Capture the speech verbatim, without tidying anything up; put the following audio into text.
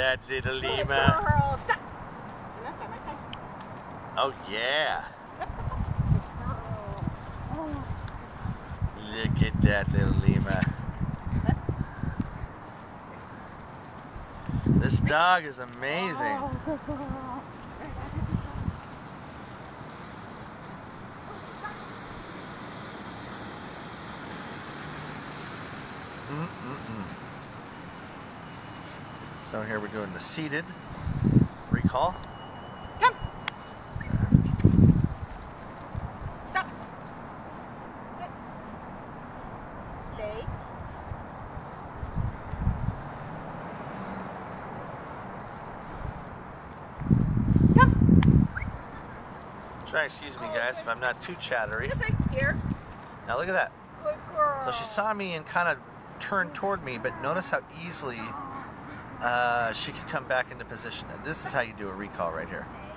that little Good Ima. girl. Stop. Ima, by my side. Oh yeah. Look at that little Ima. This dog is amazing. Mm-mm-mm. So here we're doing the seated recall. Come. Stop. Sit. Stay. Come. Try excuse me guys if I'm not too chattery. This way. Here. Now look at that. Good girl. So she saw me and kind of turned toward me, but notice how easily uh, she could come back into position. And this is how you do a recall right here.